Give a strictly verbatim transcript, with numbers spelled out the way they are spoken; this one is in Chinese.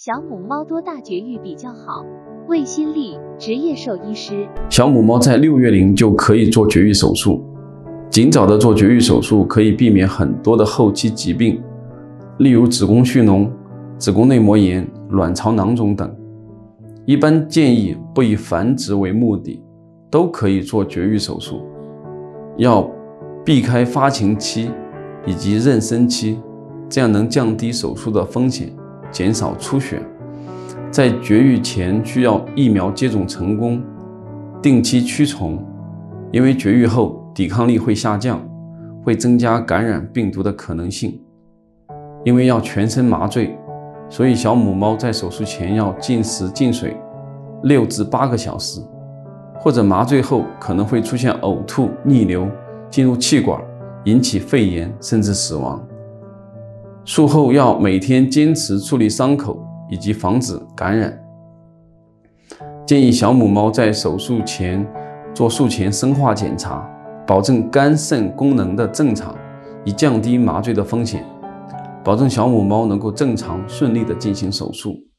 小母猫多大绝育比较好？魏新丽，职业兽医师。 小母猫在六月龄就可以做绝育手术，尽早的做绝育手术可以避免很多的后期疾病，例如子宫蓄脓、子宫内膜炎、卵巢囊肿等。一般建议不以繁殖为目的，都可以做绝育手术，要避开发情期以及妊娠期，这样能降低手术的风险，减少出血。在绝育前需要疫苗接种成功，定期驱虫，因为绝育后抵抗力会下降，会增加感染病毒的可能性。因为要全身麻醉，所以小母猫在手术前要禁食禁水六至八个小时，或者麻醉后可能会出现呕吐、逆流，进入气管，引起肺炎甚至死亡。术后要每天坚持处理伤口以及防止感染。建议小母猫在手术前做术前生化检查，保证肝肾功能的正常，以降低麻醉的风险，保证小母猫能够正常顺利地进行手术。